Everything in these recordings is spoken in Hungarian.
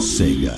Sega.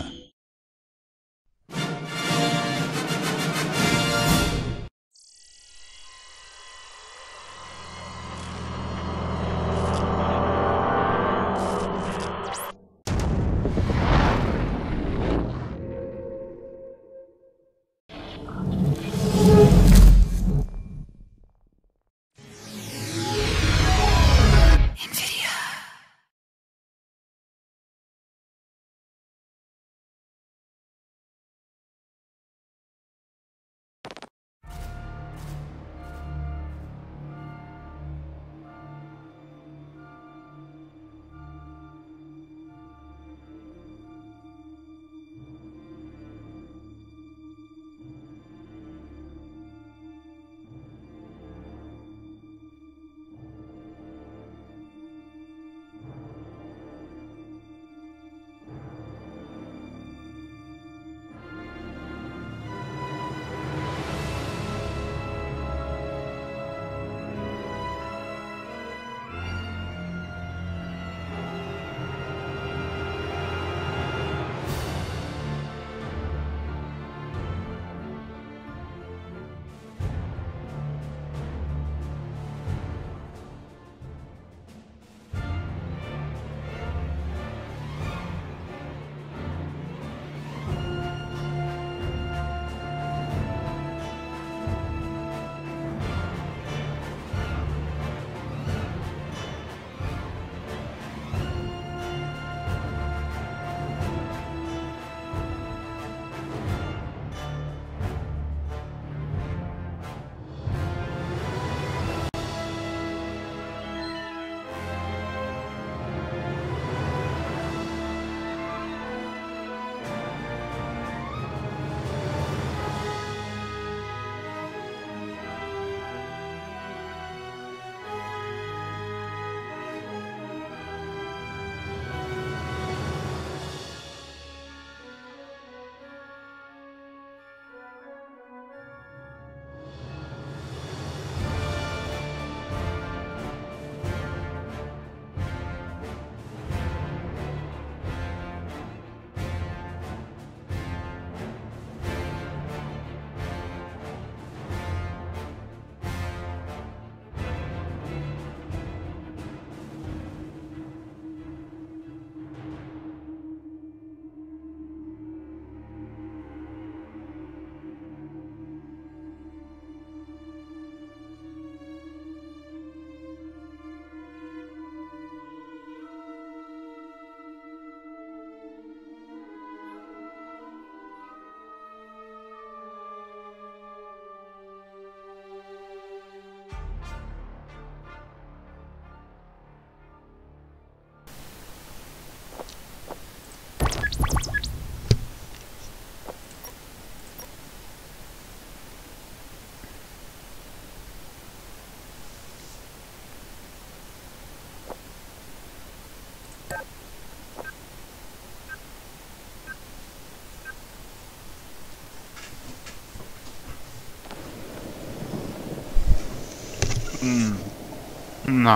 No.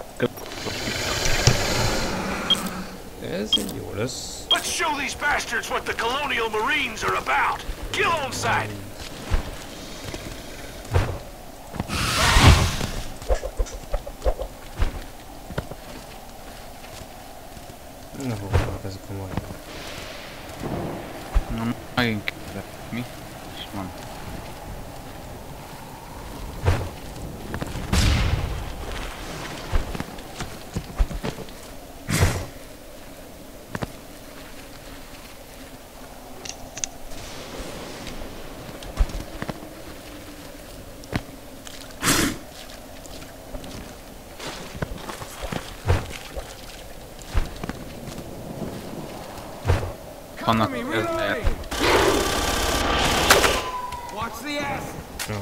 Señores. Let's show these bastards what the Colonial Marines are about. Kill on sight. No juego casi como No hay que me. Come on. Cover me, reloading! Watch the ass!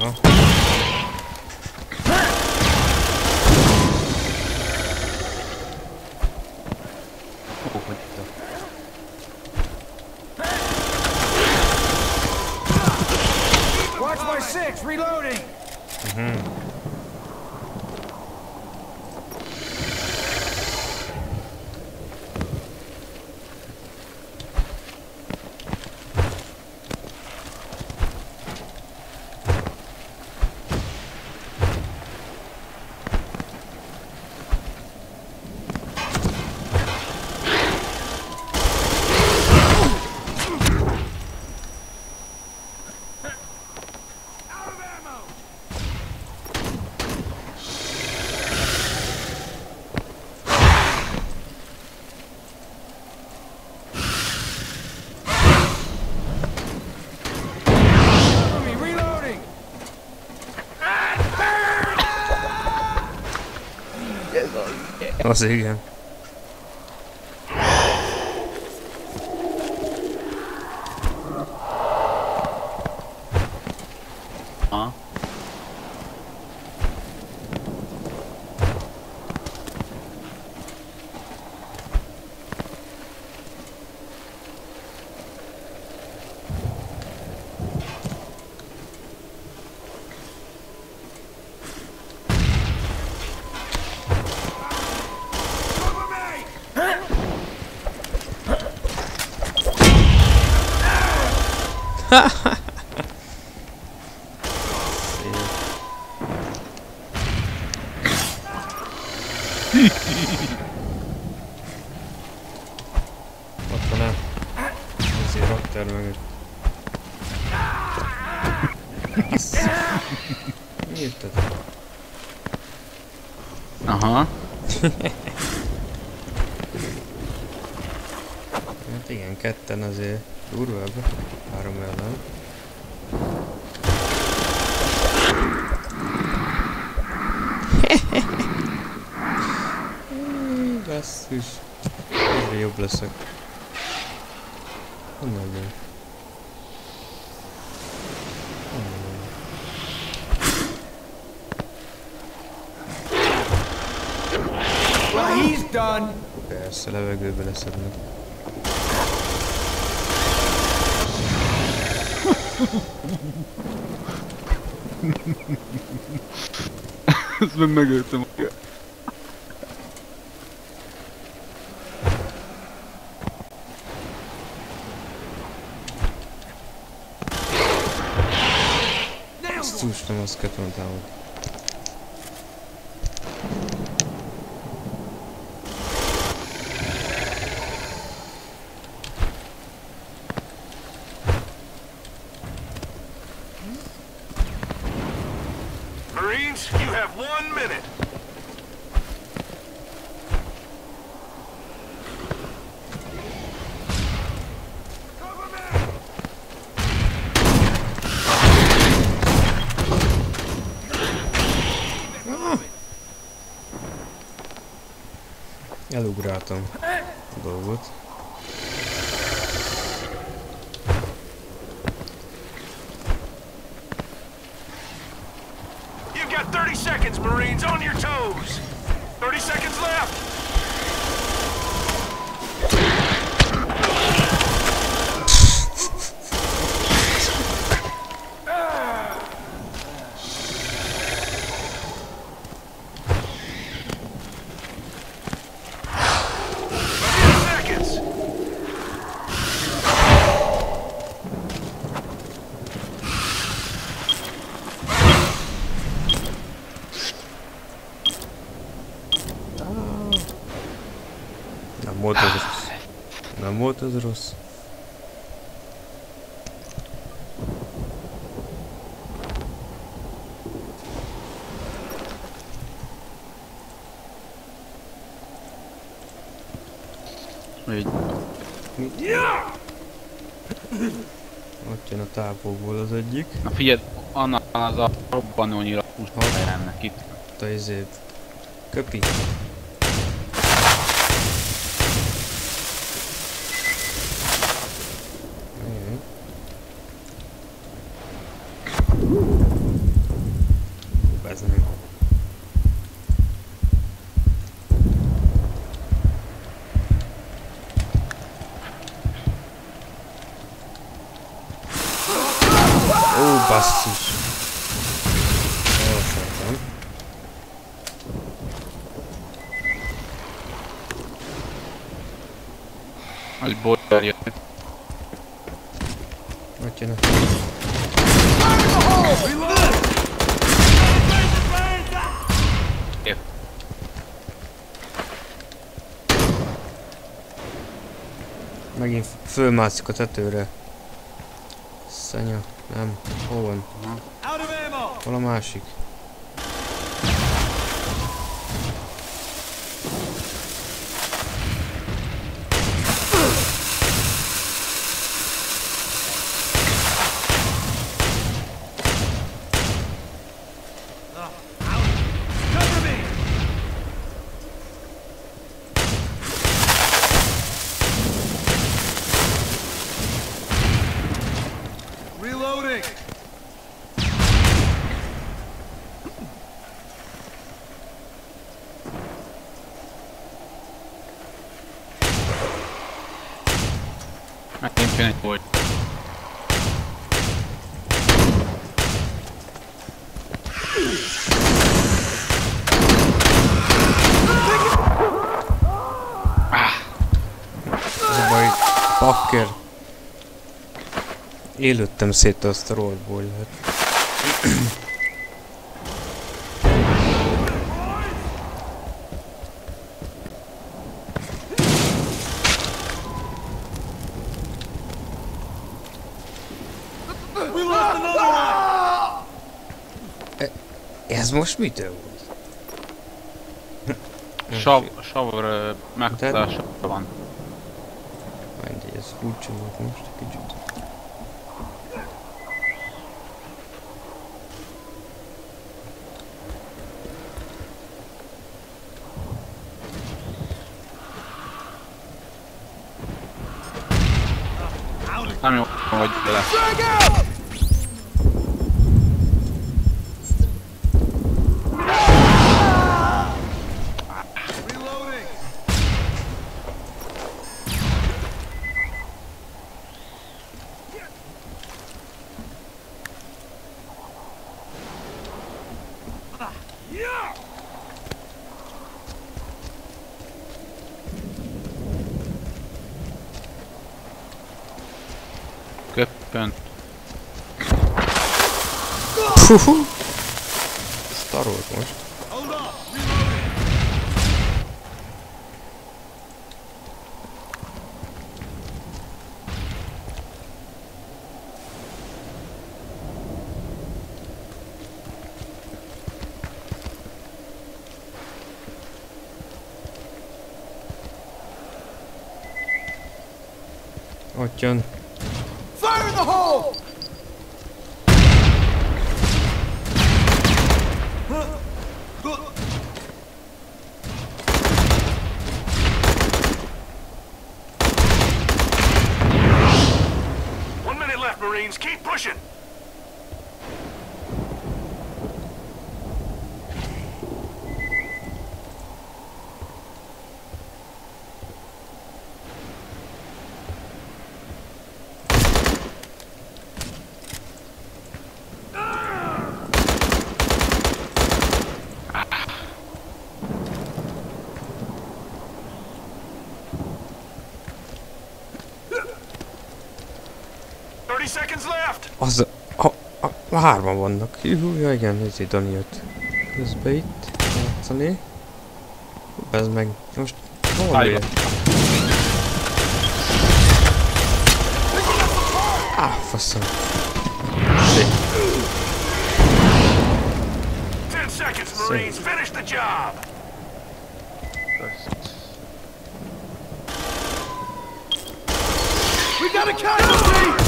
Watch my six, reloading! Az igen. Ha? Ott van el. Ezért raktár mögött. Mi jötted? Aha. Hát igen, ketten azért durvább. 3 ellen. Basszus. Egyre jobb leszek. Honnan jön? Honnan jön? Well, he's done. Persze, levegőbe leszednek. Ezt meg megöltem. Basszus, nem azt kellett volna támadni. Marines, you have 1 minute. Elugráltam a dolgot. You've got 30 seconds, Marines, on your toes. 30 seconds left. Nem volt az rossz. Nem volt az rossz. Így. Ott jön a tápokból az egyik. Na figyeld, annál az a robbanó nyilatkus ennek itt. Ott a izét. Köpi. Ez nem. Ó, basszus. Elszállt. Az boiler jött. Ott jön a... Épp. Megint fölmászik a tetőre. Szanya, nem. Hol van? Hol a másik? kéne volt. Ez a baj, bakker. Élődtem szét azt a rohadt boilert. Ez most mitől volt? Savr megtudása van. Mindegy, ez furcsa volt most egy kicsit. Nem jó, hogy le. Köppönt. Szarolt most. Ott jön. Fire in the hole! One minute left, Marines. Keep pushing. Seconds left. Az hárman vannak. Ja igen, ez Dani jött. Közbe itt játszani. Ez meg most hol ér? Faszom. 10 seconds, Marines. Finish the job. We got a casualty!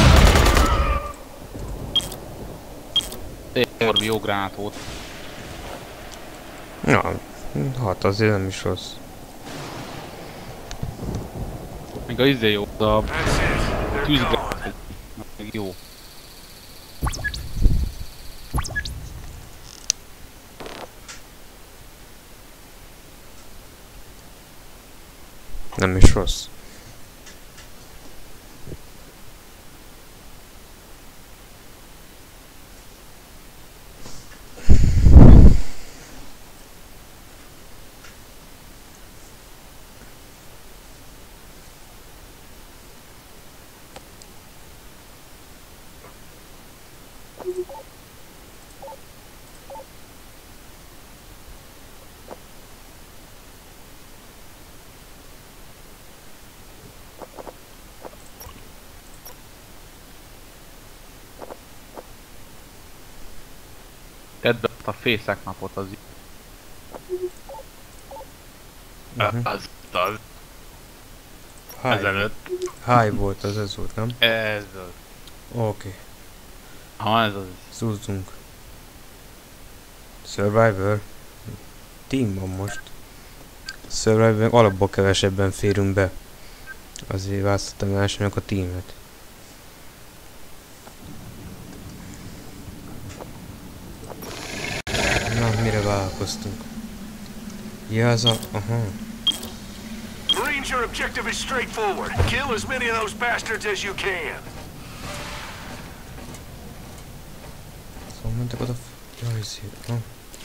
Orbi jó gránát volt. Na, hát azért nem is rossz. Még a izé jó, a tűzgránát jó. Nem is rossz. Tedd be a fészek napot az az. Ezelőtt. High volt az, ez volt, nem? Ez az. Oké. Ha ez az. Szúzzunk. Survivor. Team van most. Survivor alapból kevesebben férünk be. Azért választottam elsőnek a teamet. Na, mire vállalkoztunk? Ja, az a... aha. Marines, your objective is straightforward. Kill as many of those bastards as you can. Szóval mentek oda... Jaj, szép. Ha.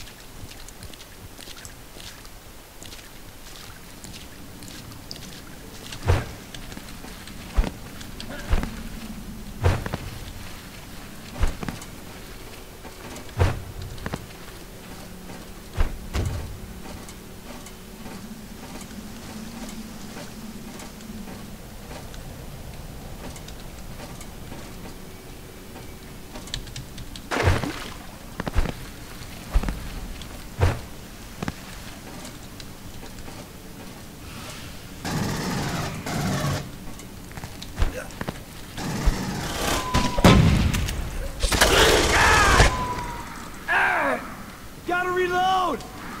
Gotta reload!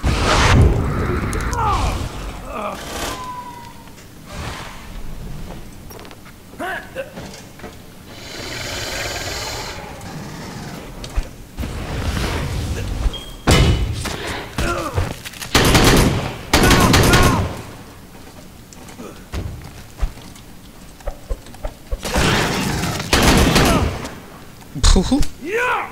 Yeah!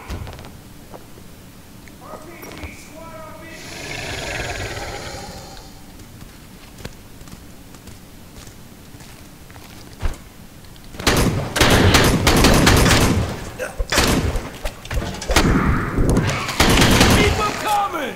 Keep them coming!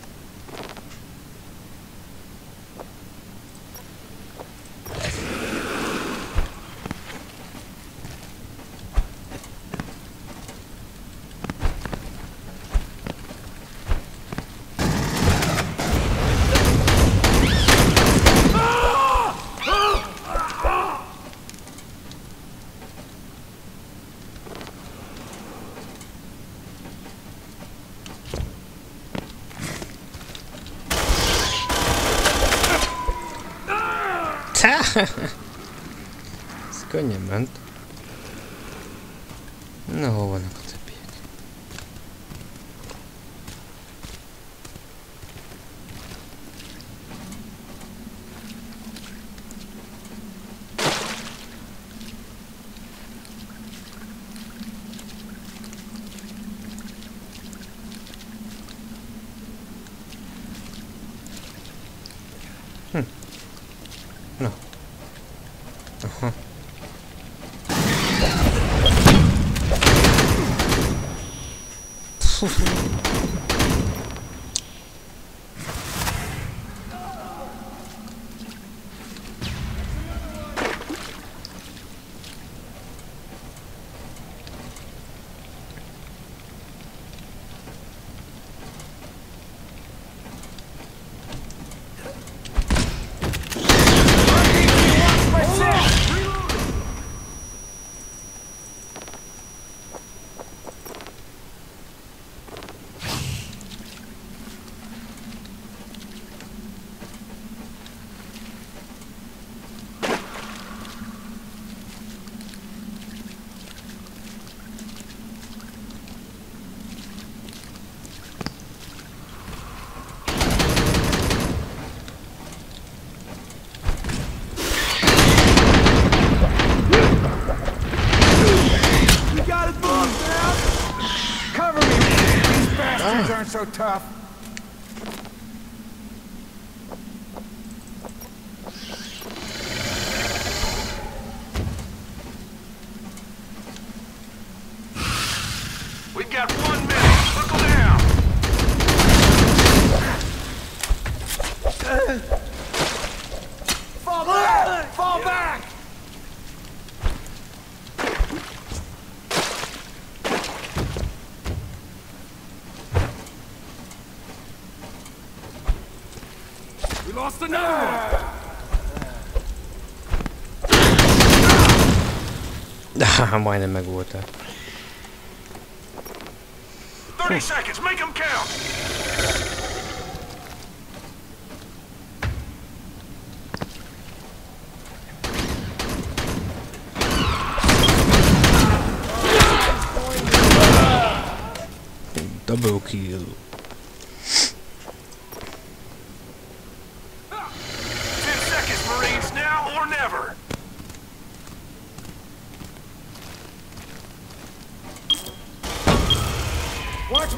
Ez könnyen ment. Na, hol vannak a többiek? Na. Aha. Aren't so tough. We've got 1 minute. Buckle down. Fall back! Fall back! We lost another one! Majdnem megvoltál. 30 seconds, make them count! Double kill. 10 seconds, Marines, now!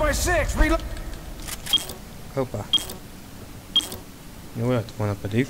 my six. Reload. Hoppá. Jó lett volna pedig.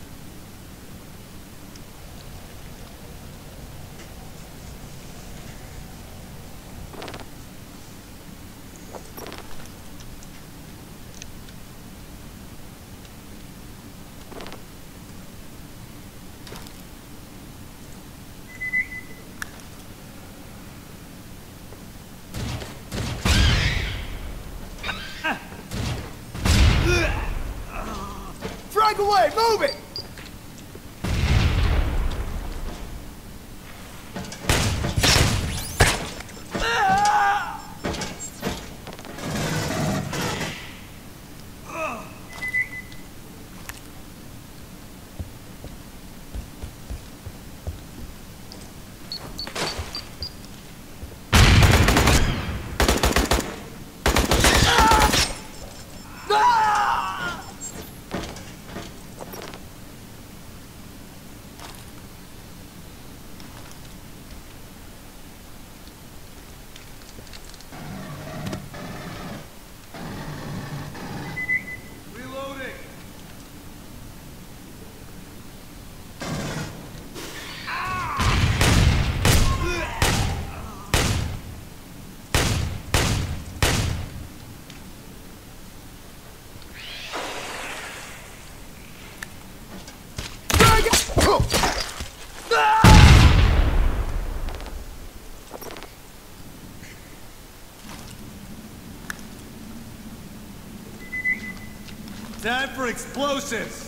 Drag away. Move it. Time for explosives!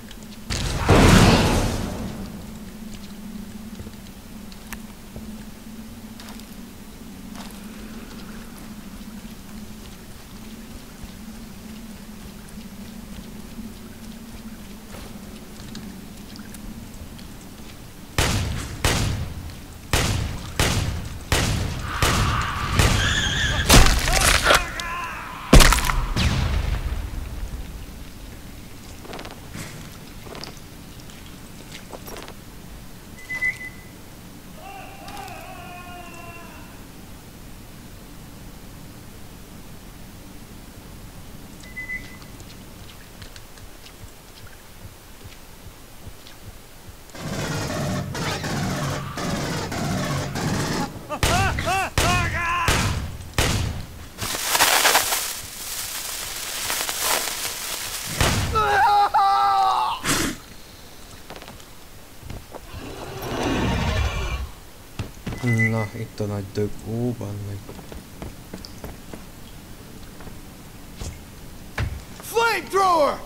Na, itt a nagy dög. Ó, van meg. Flamethrower.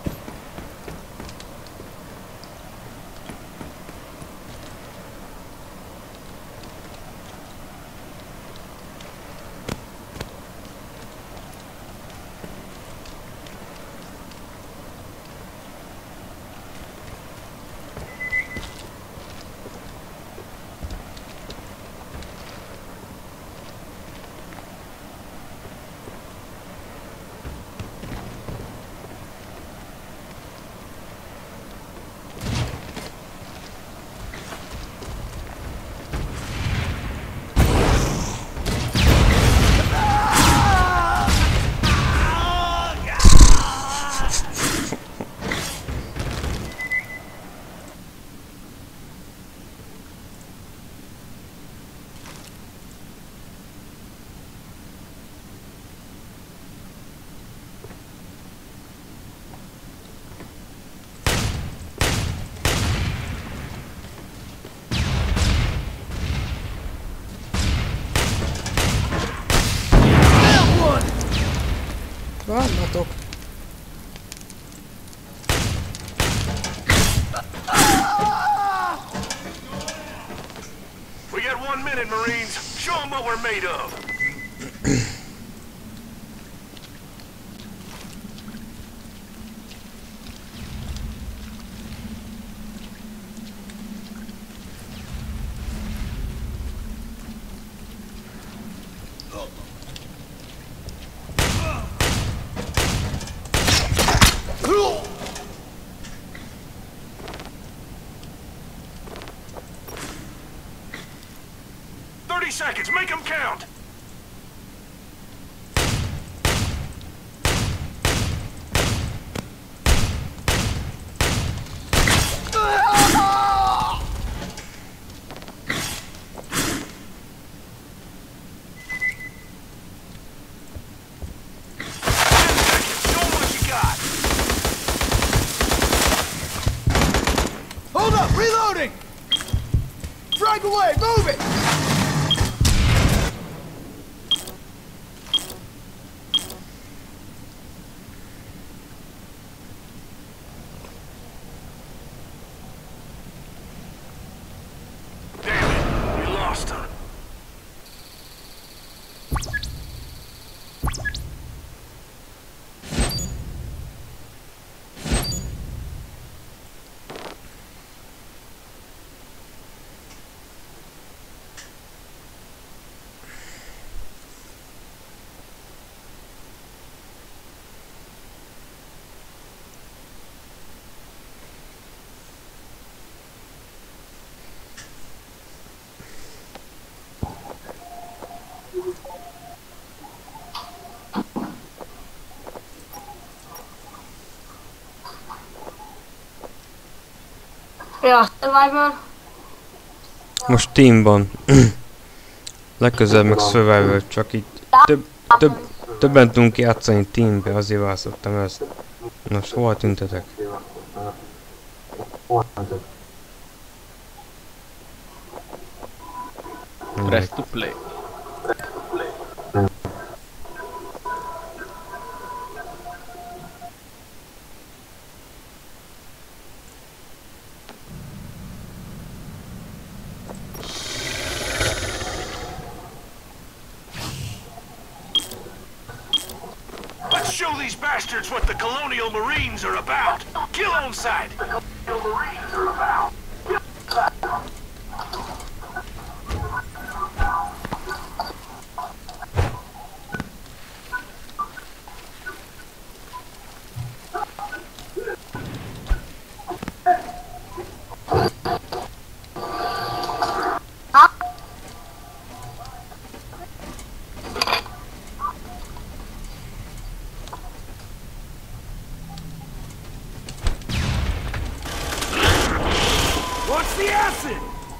Vannatok! We got 1 minute, Marines. Show them what we're made of. Seconds, make them count! Frag away! Move it! Damn it, we lost him. Ja, Survivor. Most teamban. Legközelebb meg Survivor, csak így többen tudunk játszani teambe, azért választottam ezt. Most hol tüntetek? Press to play. Let's show these bastards what the Colonial Marines are about. Kill on sight. What's the acid?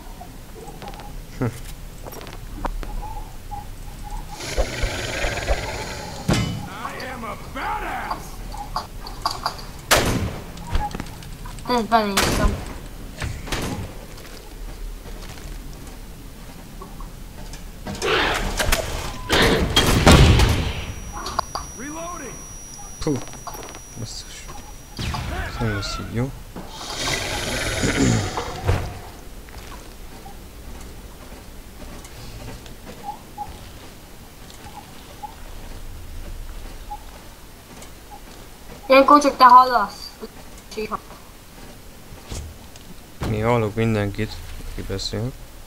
I am a badass. Ez benéztem. Reloading. Puh, basszus. Ez nem lesz így jó. Ilyenkor csak te hallasz. Mi hallok mindenkit, aki beszél.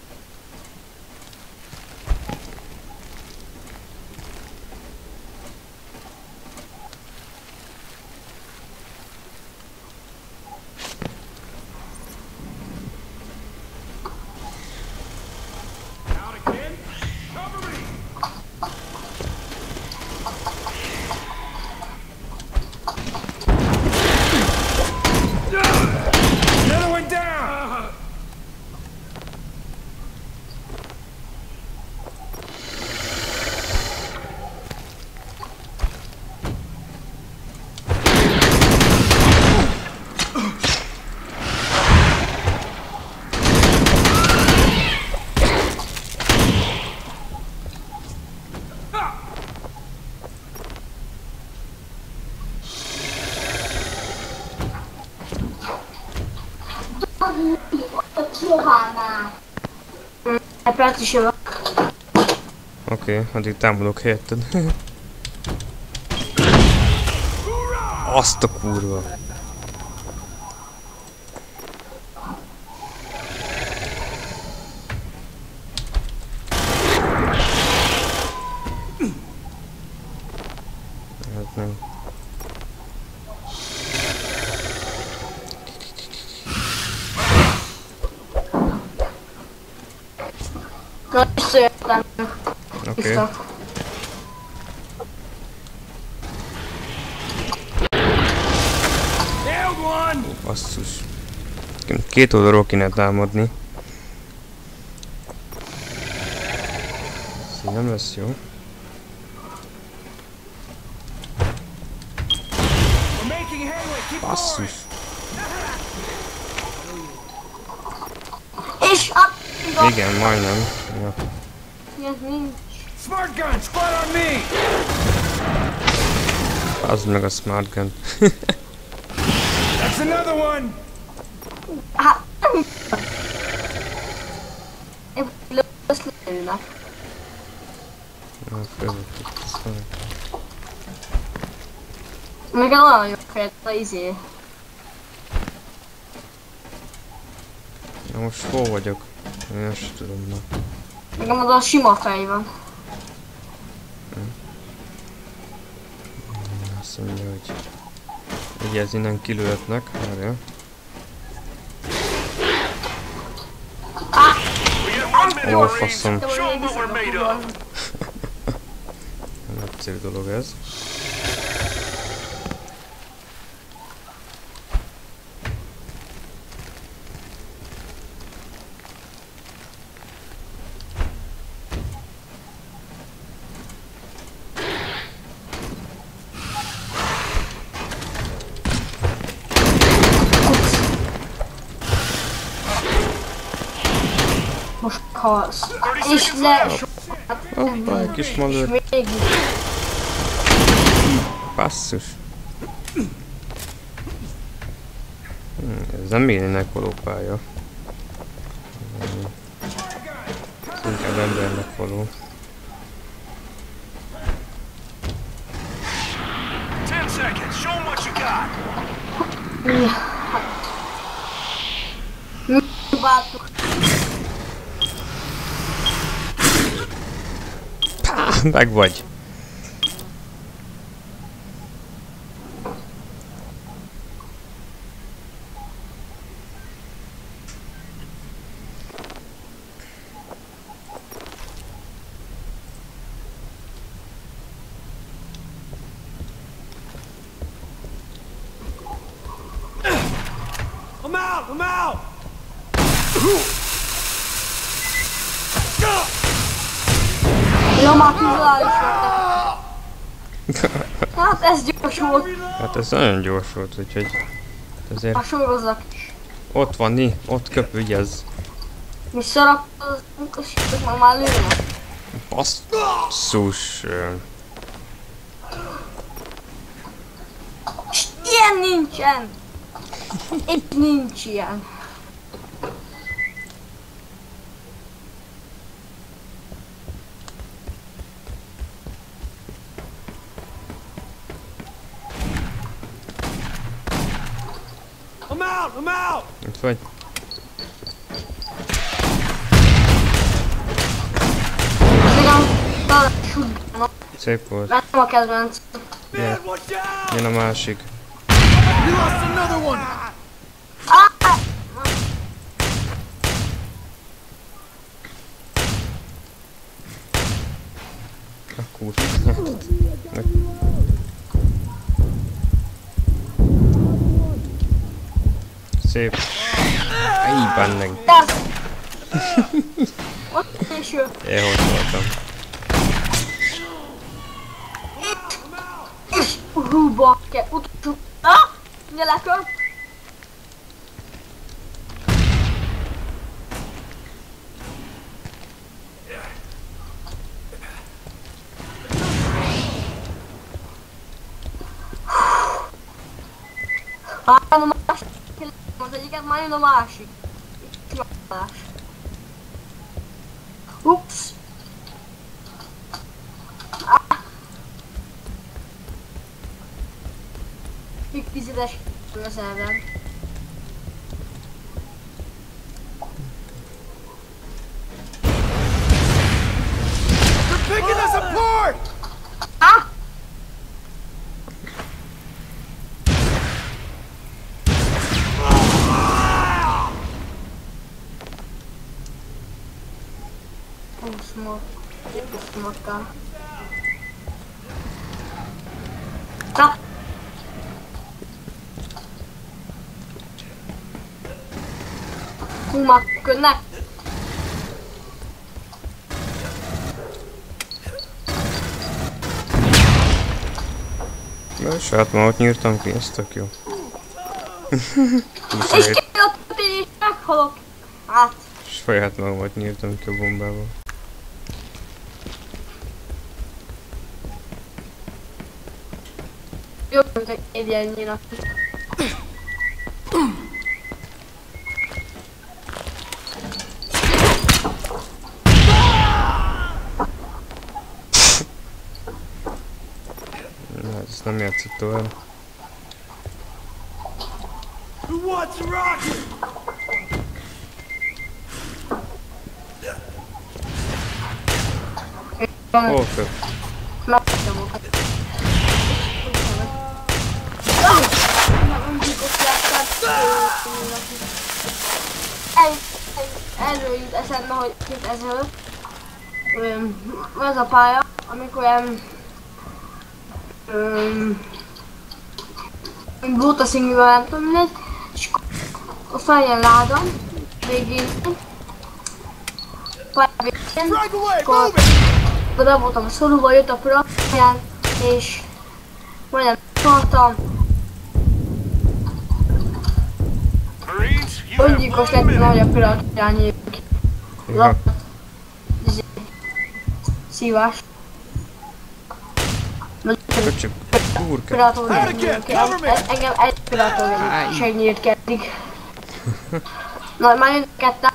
Out again. Cover me. Another one down. Perc is jövök. Oké, addig támadok helyetted. Azt a kurva. Hát nem. Na, visszajöttem. Oké. Vissza. Nailed one. Basszus. Két oldalról kéne támadni. Ez így nem lesz jó. We're making headway. Keep Basszus. És a Igen, majdnem. Ja. Ilyen nincs. Smart gun, squad on me! Az meg a smart gun. That's another one! Hát, én lőnek. Na, között aztán. Még egy olyan jó fejt, a izé. Na most hol vagyok? Én ezt sem tudom, na. Nekem az a sima fej van. Azt mondja, hogy... Ugye ez innen kilőhetnek, várja. Ó, faszom. Show 'em what we're made of. Nagyszerű dolog ez. Most halsz. És le... Hoppá, egy kis malőr. Még Basszus. Ez nem élnek való pálya. Ez inkább embernek való. 10 seconds. Show 'em what you got. próbáltuk. Meg vagy. I'm out! I'm out! Ja, már vizuális voltak. Hát ez gyors volt. Hát ez nagyon gyors volt, úgyhogy... Ezért... A sorozzak is. Ott van, Ni, ott köp, vigyázz. Mi szarak az utasítok, már lőnek. Basszus. Ilyen nincsen! Itt nincs ilyen. I'm out! I'm out! Itt vagy. Szép volt. Nem a kedvenc. Jön, jön a másik. We lost another one! A kurva. Szép. Ej, benneg. Ott és ő. Én hogy voltam. És húba kell. Utolsó. Ah! Nyelekör. Már a másik. Az egyiket már jön a másik. Csinálás. Ups. Még 10-es közelben. They're picking us apart! Ah! Smoka. Na! Hú, ködnek! Saját magot nyírtam ki, ez tök jó. És ki ott és meghalok! Hát! És Saját magamat nyírtam ki a bombával. Jobb, mint egy egyennyire. Na, ezt nem játszott tovább. Who wants a rocket? Hol föl? Meghagyom őket. Erről jut eszembe, hogy 2005 ez a pálya, amikor bótaszingűvel nem tudom mindegy, és a feljön láda végén, pálya végén, akkor be voltam a szorúba, jött a piratján, és majdnem tartam. Öngyilkos lett, hogy a piratján nyílik. Ja. Szívás. Köcsög, kurka. Pirator engem egy pirator se nyílt ki eddig. Na, már jön ketten.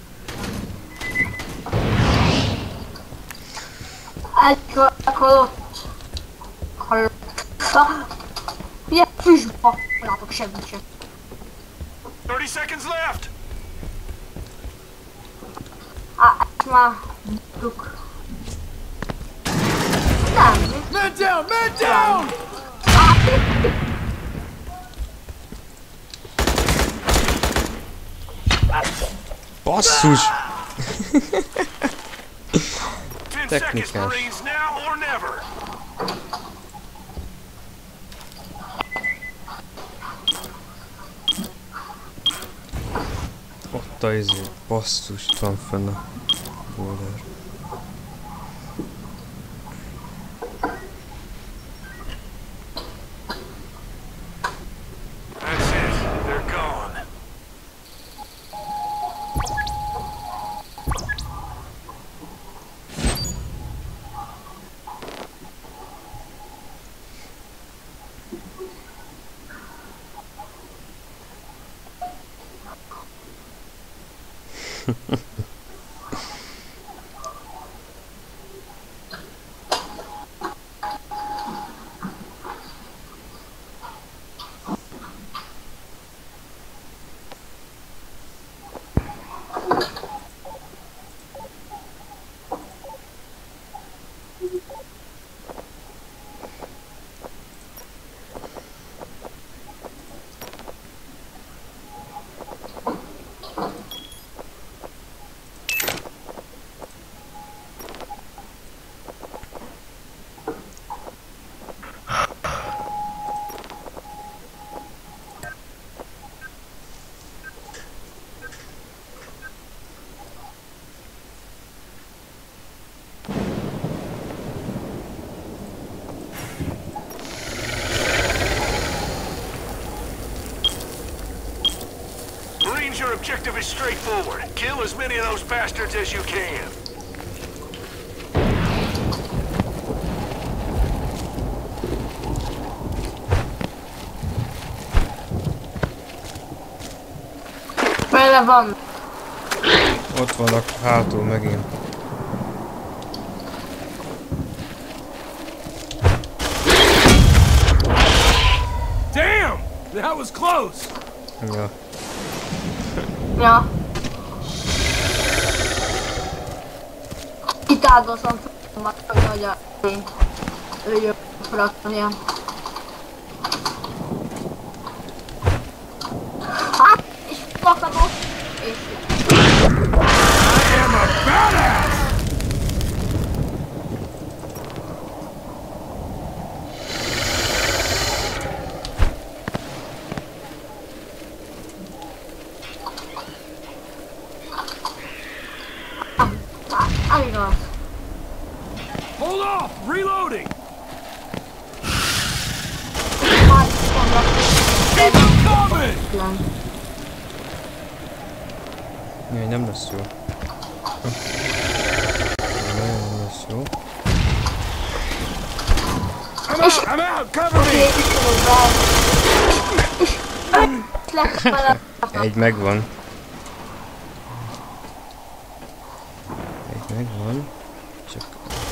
Egy halott. Ilyen füstba. Látok semmit sem. 30 seconds left. Ezt már tudjuk. Nem. Man down! Man down! Basszus! 10 seconds, Technikás. Marines, now or never. Ott a izé, basszus, itt van fenn a boulder. That's it. They're gone. Your objective is straightforward. Kill as many of those bastards as you can. Merre van? Ott vannak hátul megint. Damn! That was close! Ja. Ja. Itt áldozom fel, hogy a lényt. Ő jön fraknia. Hát, és fakadott, és... I am a badass! Igaz. Hold off! Reloading! Keep them coming! Jaj, nem lesz jó. Nem lesz jó. I'm out! Cover me! Egy megvan. Egy megvan. Csak...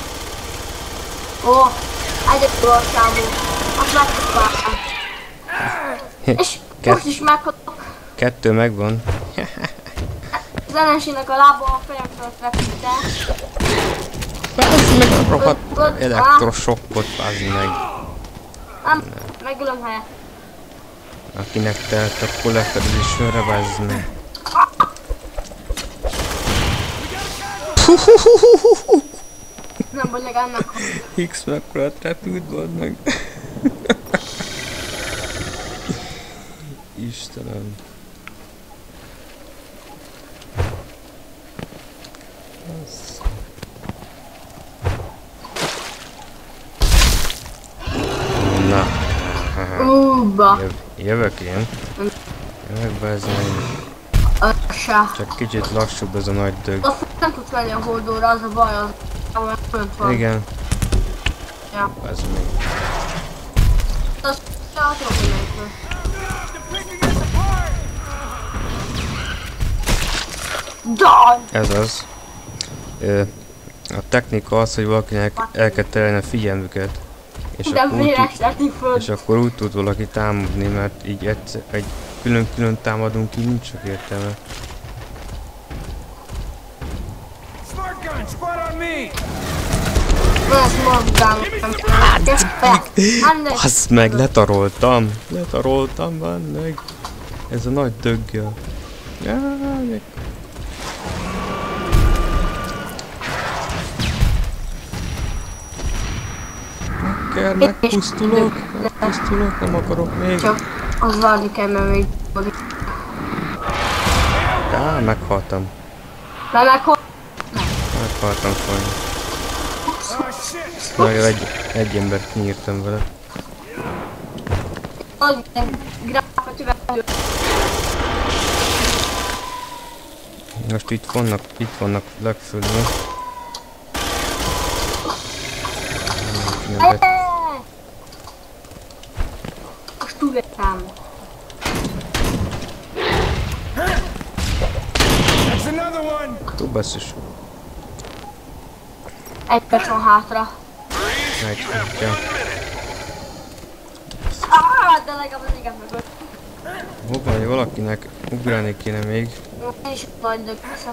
Ó, egyet gyorsámú. Azt megkapáltam. És most is megkaptam. 2 megvan. Az ellenségnek a lába a fejem fölött feküdte. Bázd meg a rohadt elektrosokkot, bázd meg. Nem, megölöm helyet. Akinek telt a kollektorizésőre, bázd meg. Nem vagy ennek. X mekkorát repült, bázd meg. Istenem. Na. Ba. Jövök én. Jövök be ez Össe. csak kicsit lassúbb ez a nagy dög. Azt nem tudsz menni a holdóra, az a baj, az fönt van. Igen. Ja. Ez még. Azt jobb mindenkül. Daj! Ez az. A technika az, hogy valakinek el kell terelni a figyelmüket. És akkor úgy tud valaki támadni, mert így egy külön-külön támadunk, így nincs sok értelme. Smart gun! Spot on me! Azt meg, letaroltam! Letaroltam, van meg! Ez a nagy döggel. Jaj, megpusztulok, nem akarok még. Csak az várni kell, mert még Á, meghaltam. Meghaltam sajnos. Nagyon egy embert kinyírtam vele. Most itt vannak legfölül. Most túléltem. That's another one! Tú basszus. Egy perc van hátra. Egy perc. De legalább az igen mögött. Hova, hogy valakinek ugrálni kéne még. Én is nagy dög leszek.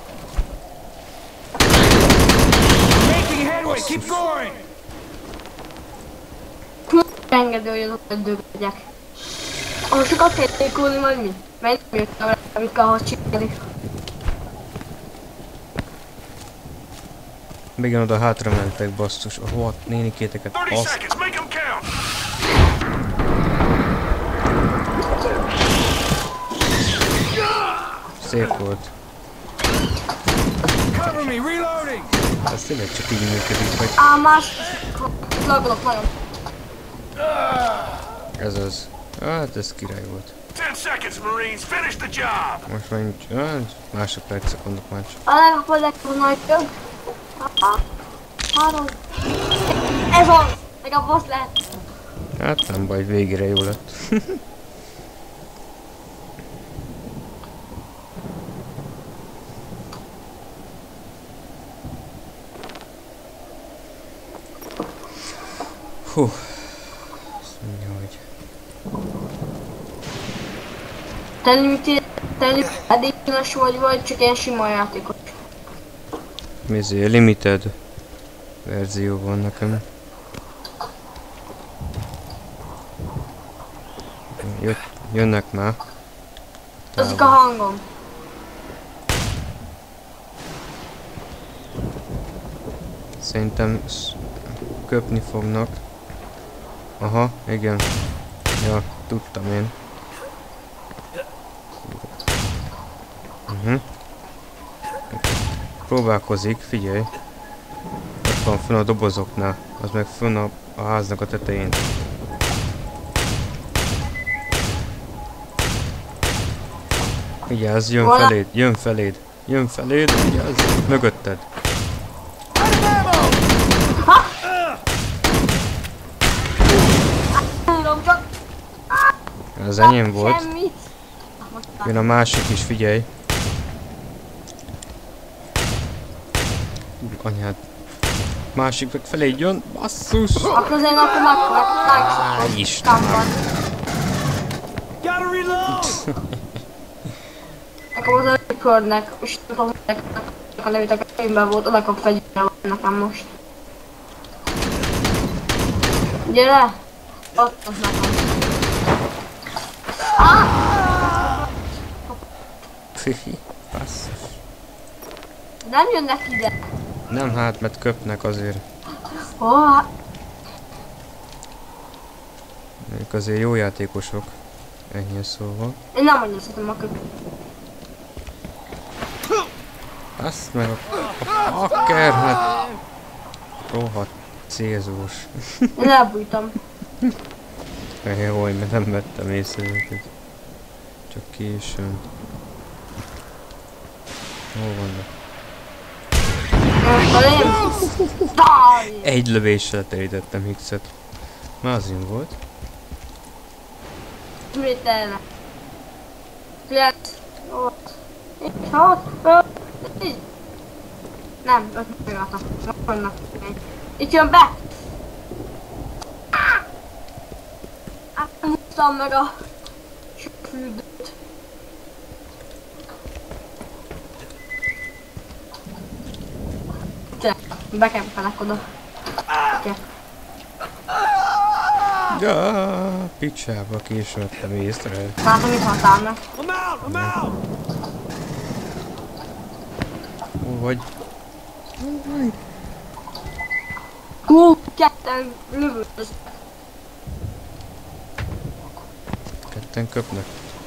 Making headway! Keep going! Engedő, hogy azok a dög legyek. Ahol sokat kell tékulni, majd mi? Mert nem jöttem rá, amikor ahhoz csinálni. Még oda hátra mentek, basszus. A rohadt nénikéteket 30 azt. seconds, make them count! Szép volt. Cover me! Reloading! Ez tényleg csak így működik, hogy Más lagolok nagyon. ez az. Hát ez király volt. 10 seconds, Marines! Finish the job! Most már nincs, másodpercek vannak már csak. A legjobb nagy dög. 3. Ez az! Legalább azt lehet. Hát nem baj, végére jó lett. Hú. Azt mondja, hogy... Te edényes vagy csak ilyen sima játékos. Mizé, limited verzió van nekem. Jönnek már. Ezek a hangom. Szerintem köpni fognak. Aha, igen. Ja, tudtam én. Próbálkozik, figyelj. Ott van fönn a dobozoknál, az meg fönn a háznak a tetején. Vigyázz, jön Vala- feléd, jön feléd, jön feléd, vigyázz, mögötted. Tudom csak Az enyém volt. semmit. Jön a másik is, figyelj. Anyád. Másik meg feléd jön, basszus! Akkor azért akkor megkapják. Istenem. Gotta reload! Nekem az a körnek, és tudom, hogy a nevét a könyvben volt, oda kap fegyverre nekem most. Gyere! Ott az nekem. Basszus. Nem jönnek ide. Nem hát, mert köpnek azért. Oh, Ők azért jó játékosok. Ennyi szóval. én nem annyira szeretem a köpőt. Azt meg a hacker, hát... Rohadt célzós. Én elbújtam. Jaj, mert nem vettem észre őket. Csak későn. Hol vannak? Felém. Daj! Egy lövéssel terítettem Hickset. Már az én volt. Méterre. 9, 8, 6, 5, 10. Nem, 5 megálltam. Vannak. Itt jön be! Átmúztam meg a fürdőt. Bekempenek oda. Okay. Ja, picsába később vettem észre. Látom, mit haltál meg. I'm out! I'm out! Hol vagy? Ketten lövöldöztek. Ketten köpnek.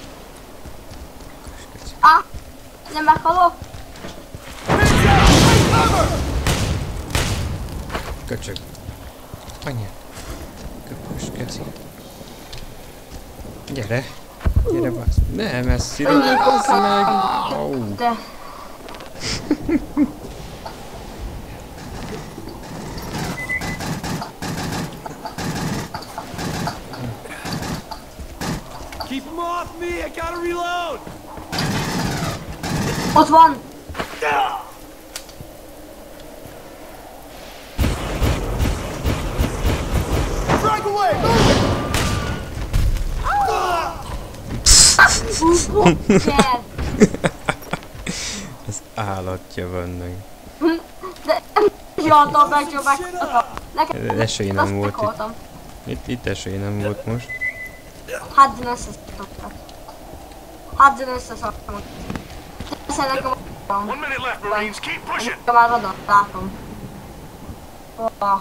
Nem meghalok? Köcsög. Anyja. Köpös keci. Gyere. Gyere, bassz. Ne, messzire. Bassz meg. Au. De... Keep him off me! I gotta reload! Ott van! Drag away! Kell! Ez állatja vannak. De zsilaltam meg, csak nekem... Esély nem volt itt. voltam. Itt esély nem volt most. Hadden összeszoktak. Hadden összeszoktak. Persze nekem van. 1 minute left, Marines. Keep pushing. Nekem már adat, látom. Oh.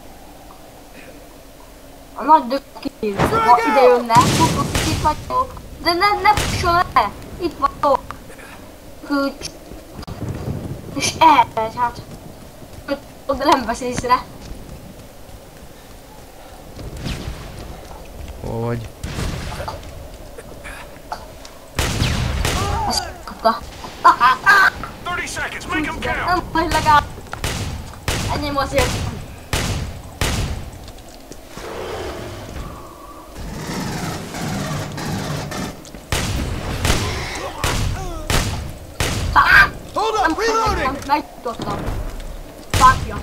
A nagy dög kívül. Ha ide jönne, akkor itt vagyok. De ne fusson le! Itt vagyok. Hűcs. És elmegy, hát. De nem vesz észre. Hol vagy? Azt kapta. 30 seconds. Make them count. Nem vagy legalább. Enyém azért. Hold up! Reloading! Megjutottam. Fákja.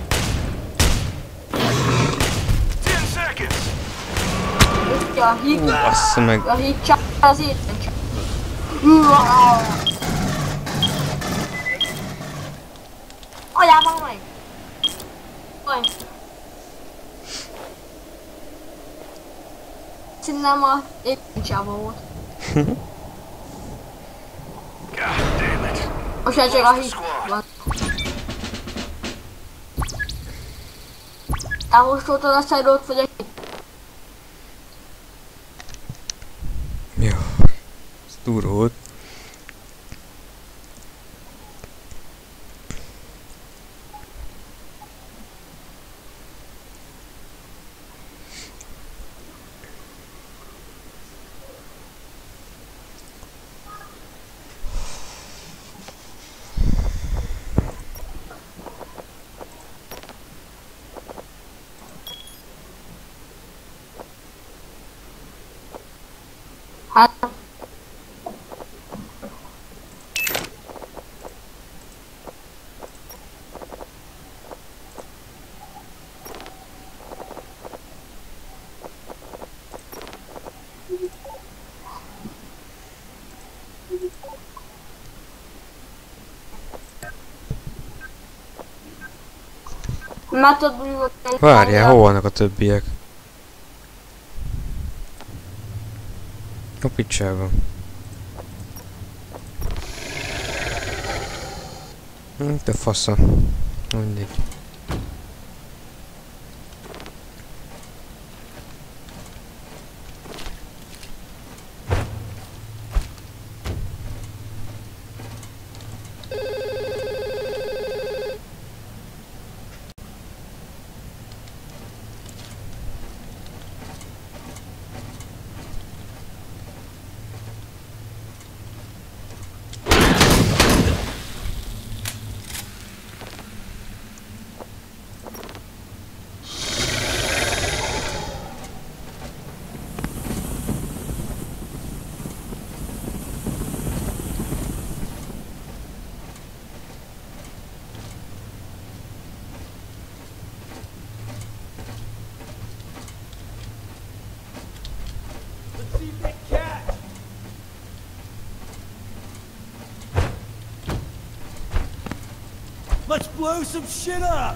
10 seconds. Ütja a híg. Bassza meg. A híg csak az éten csak. Aljában meg! Aj. Szerintem a éjjel volt. God damn it. Most már csak a híg van. Elmostoltad a szájrót, vagy a híg? Jó. Ez durva volt. Hát... Már tudod, hogy volt egy... Várjál, hol vannak a többiek? A picsában. Te fasza. Mindegy. Let's see if they catch. Let's blow some shit up.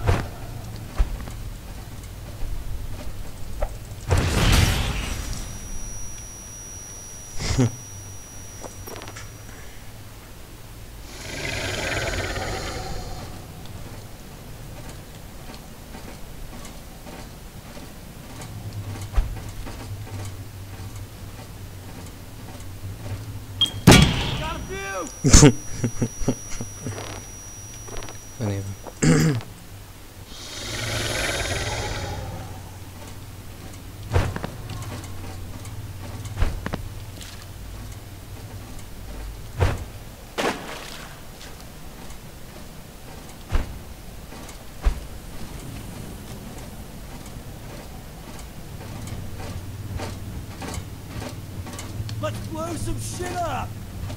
Got a few. Anyway. Let's blow some shit up.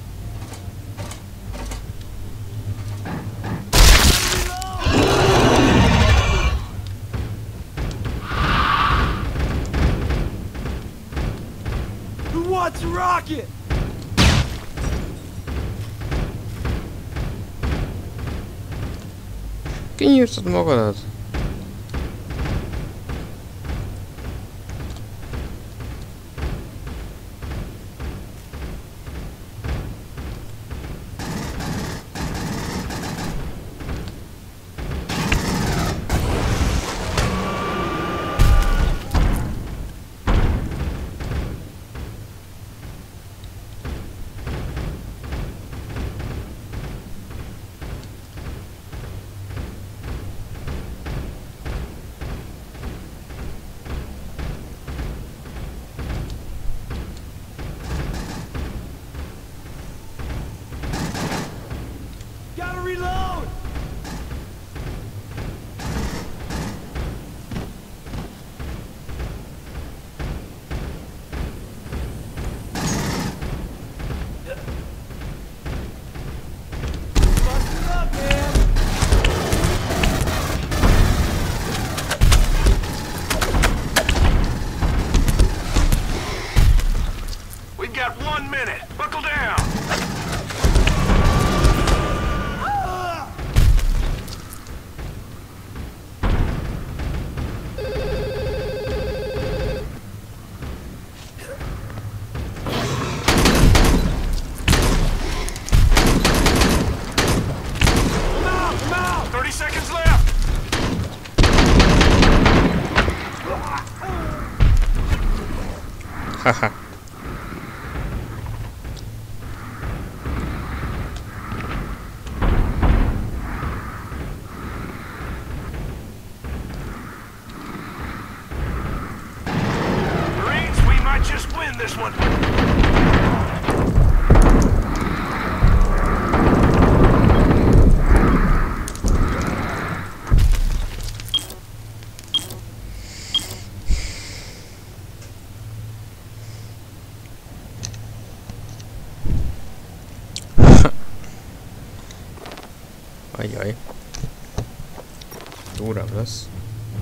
Who wants a rocket? Kinyújtod magadat? Gotta reload. Bust it up, man. We've got 1 minute. Buckle down. I'm out. 30 seconds left. Haha. Marines, we might just win this one. Ajjaj. Durvább lesz.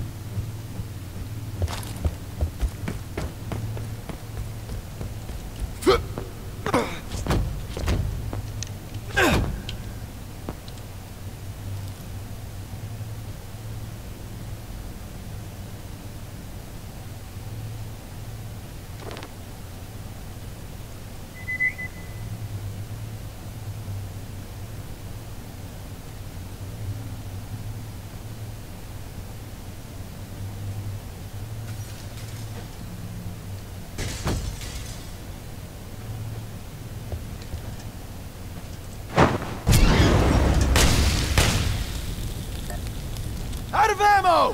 Out of ammo!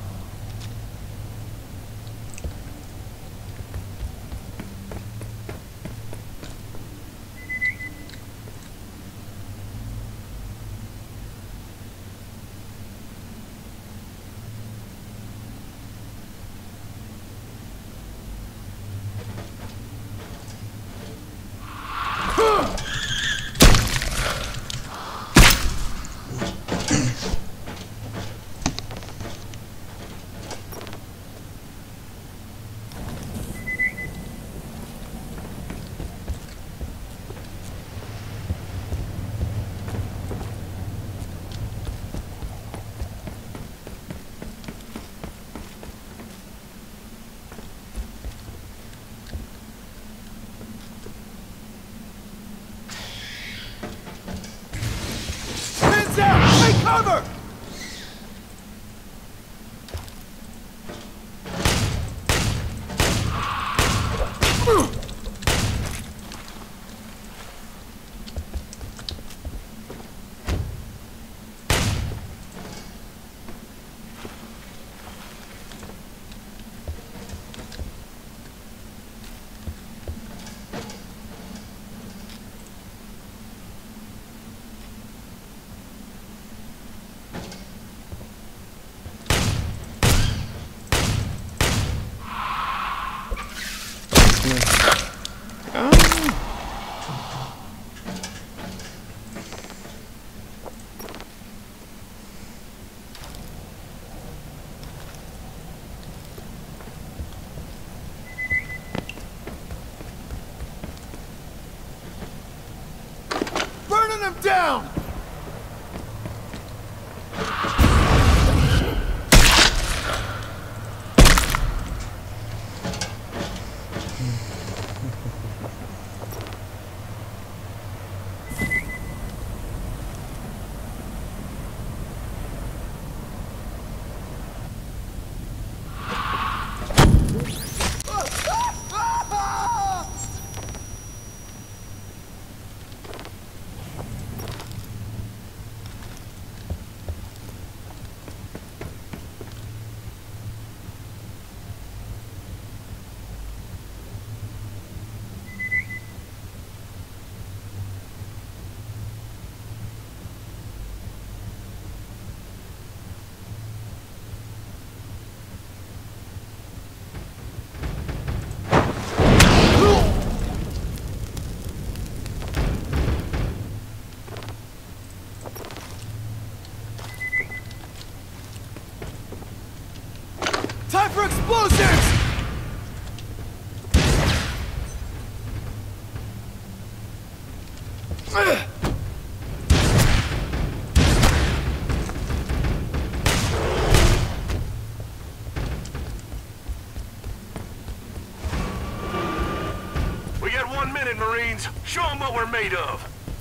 Hands out! Take cover! Burning them down! Time for explosives! We got 1 minute, Marines. Show them what we're made of.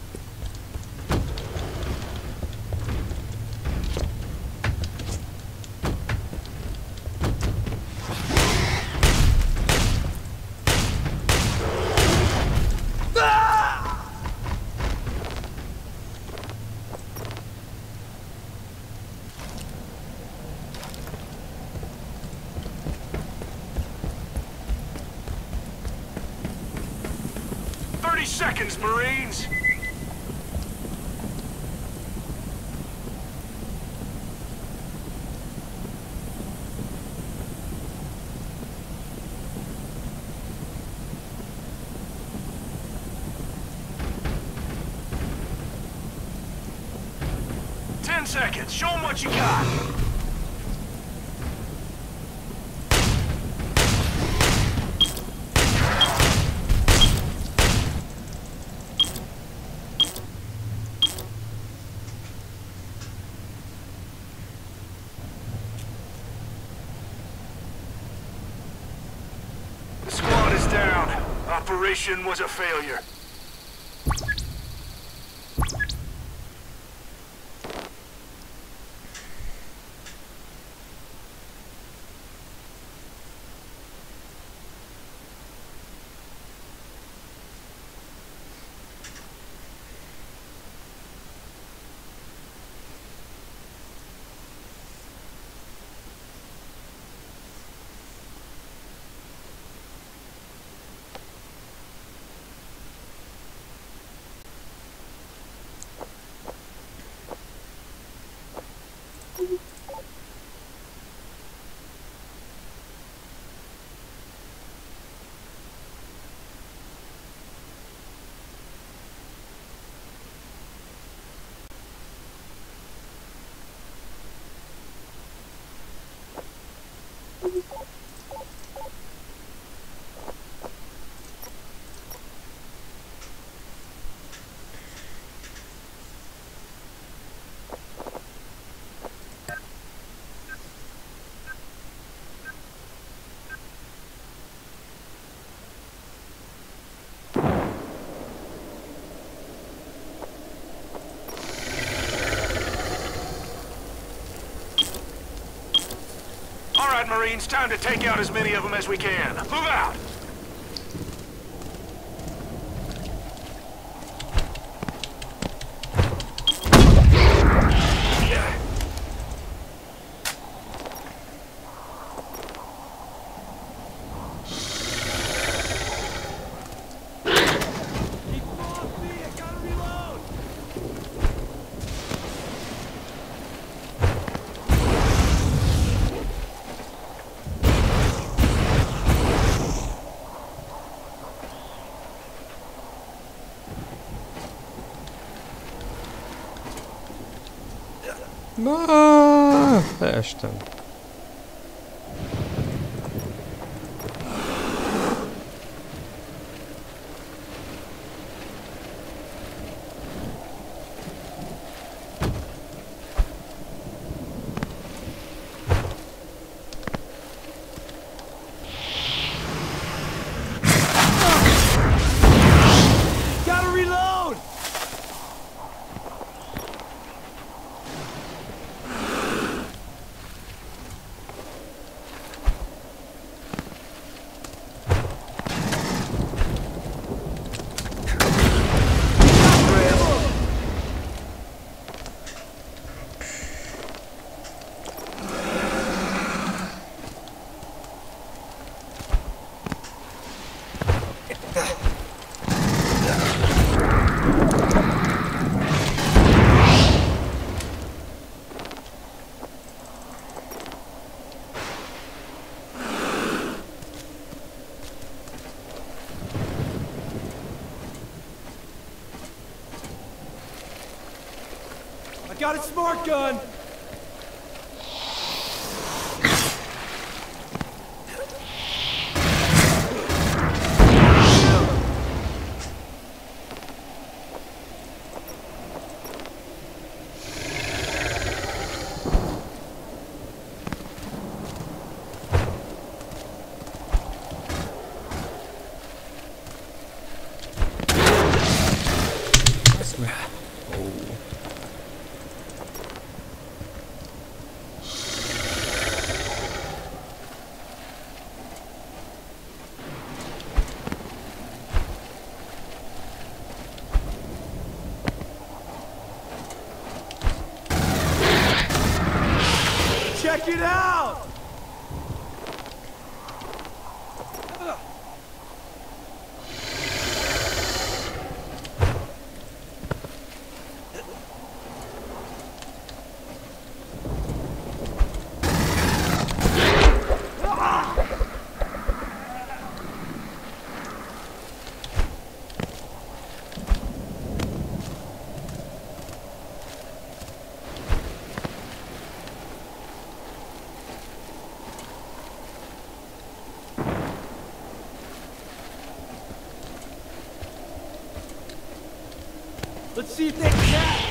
Seconds, Marines! seconds. Show them what you got. The squad is down. Operation was a failure. All right, Marines, time to take out as many of them as we can. Move out! Leestem. Gotta reload! I got a smart gun! Check it out! Let's see if they can catch.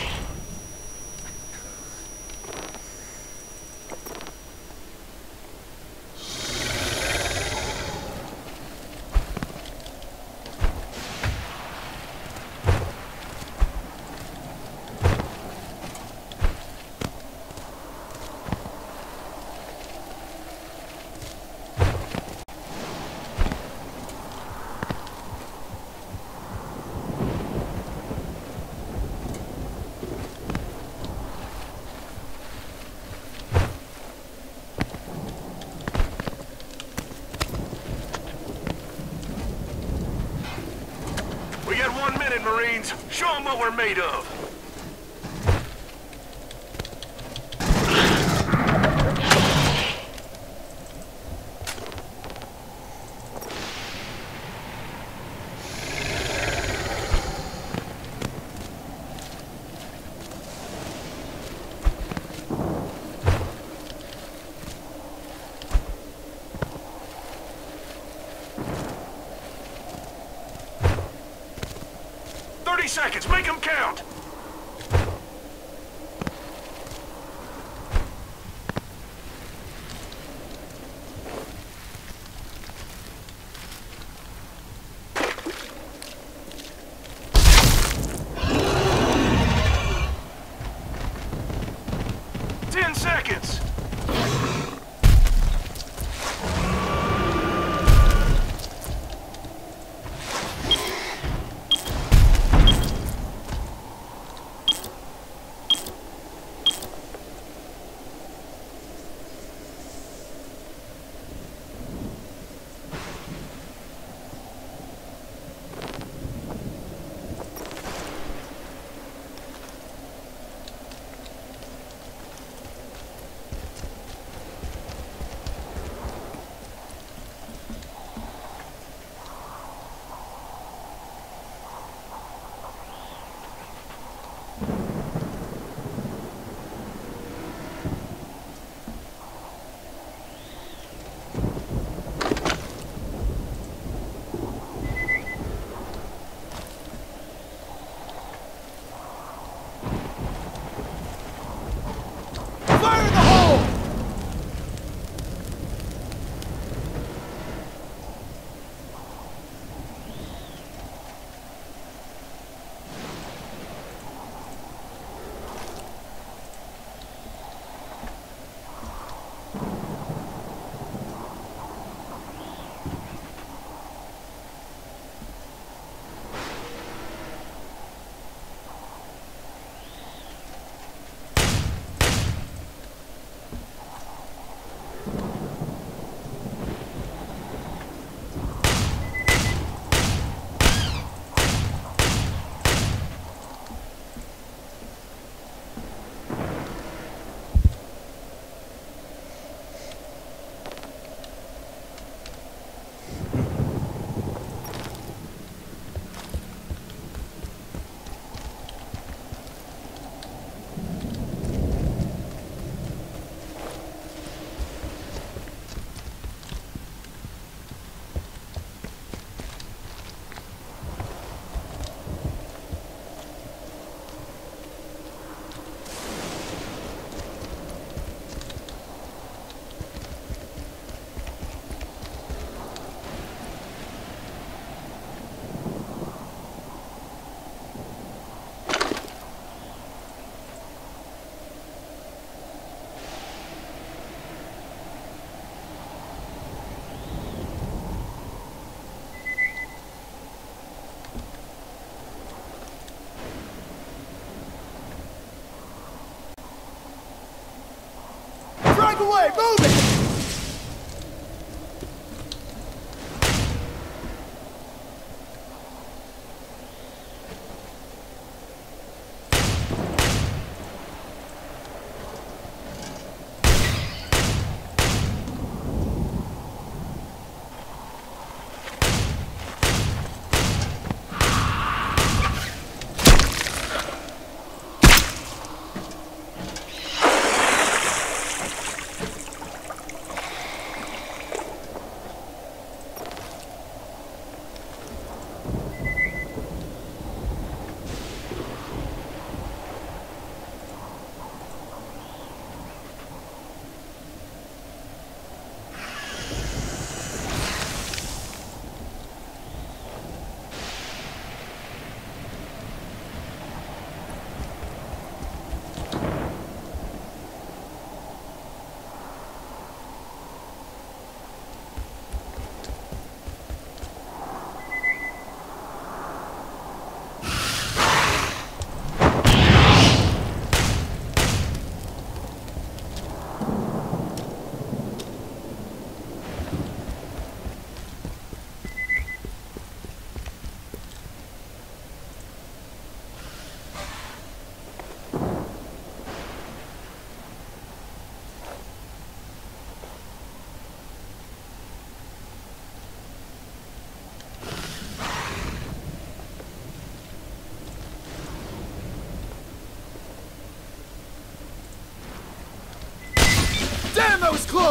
We got 1 minute, Marines. Show them what we're made of. Seconds, make them count! Seconds. Drag away! Move it!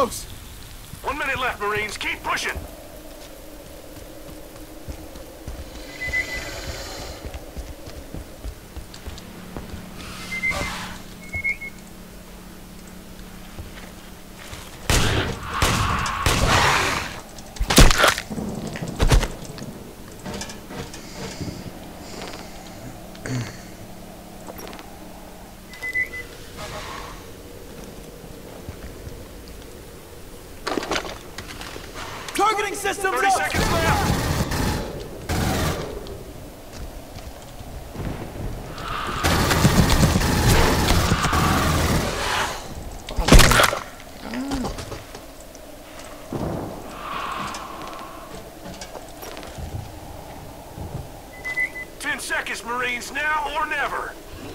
close! 1 minute left, Marines. Keep pushing. Targeting systems 30 up! seconds left. Ten seconds, Marines. Now or never.